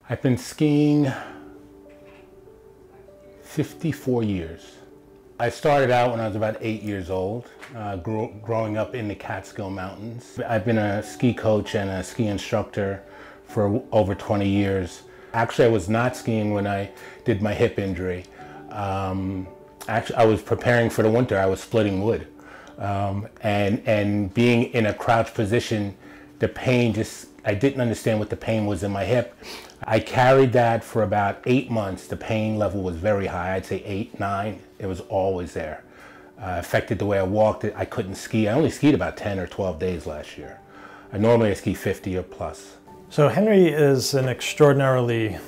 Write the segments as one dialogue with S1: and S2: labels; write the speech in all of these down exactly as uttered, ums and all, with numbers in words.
S1: I've been skiing fifty-four years. I started out when I was about eight years old, uh, grew, growing up in the Catskill Mountains. I've been a ski coach and a ski instructor for over twenty years. Actually, I was not skiing when I did my hip injury. Um, actually, I was preparing for the winter. I was splitting wood. Um, and, and being in a crouch position, the pain just, I didn't understand what the pain was in my hip. I carried that for about eight months. The pain level was very high. I'd say eight, nine. It was always there. Uh, affected the way I walked. I couldn't ski. I only skied about ten or twelve days last year. I normally I ski fifty or plus.
S2: So Henry is an extraordinarily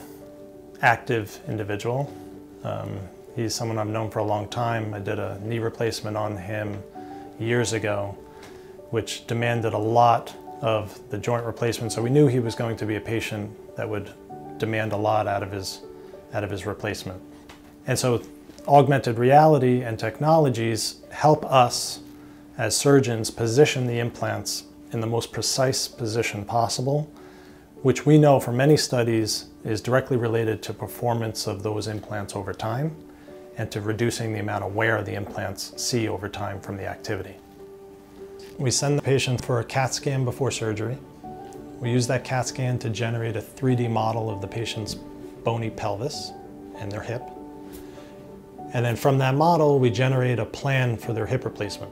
S2: active individual. Um, he's someone I've known for a long time. I did a knee replacement on him years ago, which demanded a lot of the joint replacement. So we knew he was going to be a patient that would demand a lot out of his, out of his replacement. And so augmented reality and technologies help us as surgeons position the implants in the most precise position possible, which we know from many studies is directly related to performance of those implants over time and to reducing the amount of wear the implants see over time from the activity. We send the patient for a CAT scan before surgery. We use that CAT scan to generate a three D model of the patient's bony pelvis and their hip. And then from that model, we generate a plan for their hip replacement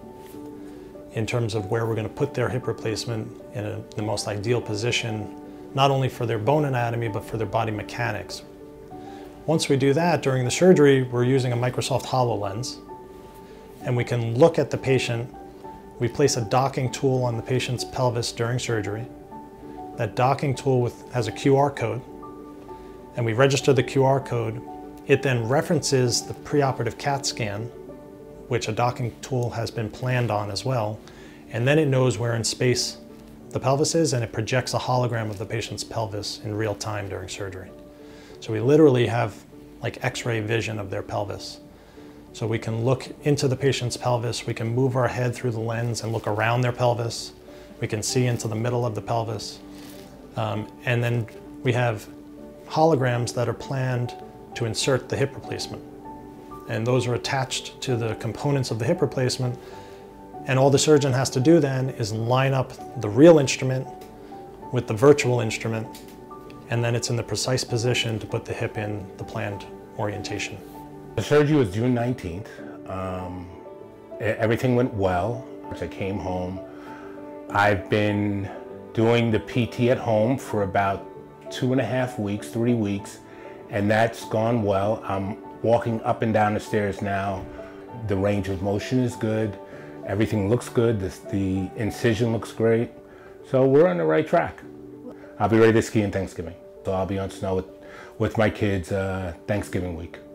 S2: in terms of where we're going to put their hip replacement in a, the most ideal position, not only for their bone anatomy, but for their body mechanics. Once we do that, during the surgery, we're using a Microsoft HoloLens, and we can look at the patient. We place a docking tool on the patient's pelvis during surgery. That docking tool with, has a Q R code, and we register the Q R code. It then references the preoperative CAT scan, which a docking tool has been planned on as well, and then it knows where in space the pelvis is, and it projects a hologram of the patient's pelvis in real time during surgery. So we literally have like X-ray vision of their pelvis. So we can look into the patient's pelvis, we can move our head through the lens and look around their pelvis, we can see into the middle of the pelvis, um, and then we have holograms that are planned to insert the hip replacement. And those are attached to the components of the hip replacement, and all the surgeon has to do then is line up the real instrument with the virtual instrument, and then it's in the precise position to put the hip in the planned orientation.
S1: The surgery was June nineteenth. Um, everything went well. I came home. I've been doing the P T at home for about two and a half weeks, three weeks, and that's gone well. I'm walking up and down the stairs now. The range of motion is good. Everything looks good. The, the incision looks great. So we're on the right track. I'll be ready to ski in Thanksgiving. So I'll be on snow with, with my kids uh, Thanksgiving week.